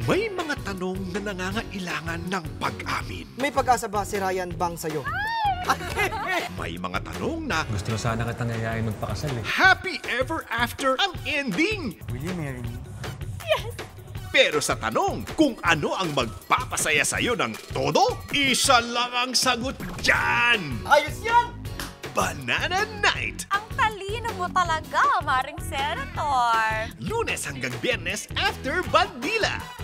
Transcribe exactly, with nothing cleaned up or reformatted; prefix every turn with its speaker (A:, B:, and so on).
A: May mga tanong na nangangailangan ng pag-amin.
B: May pag-asa ba si Ryan Bang sa'yo?
A: May mga tanong na
C: Gusto ko sana kitang yayain magpakasal eh.
A: happy ever after ang ending.
B: Will you marry me?
A: Pero sa tanong kung ano ang magpapasaya sa'yo ng todo, isa lang ang sagot dyan!
B: Ayos yan!
A: Banana Night!
D: Ang talino mo talaga, Maring Senator.
A: Lunes hanggang Biyernes after Bandila!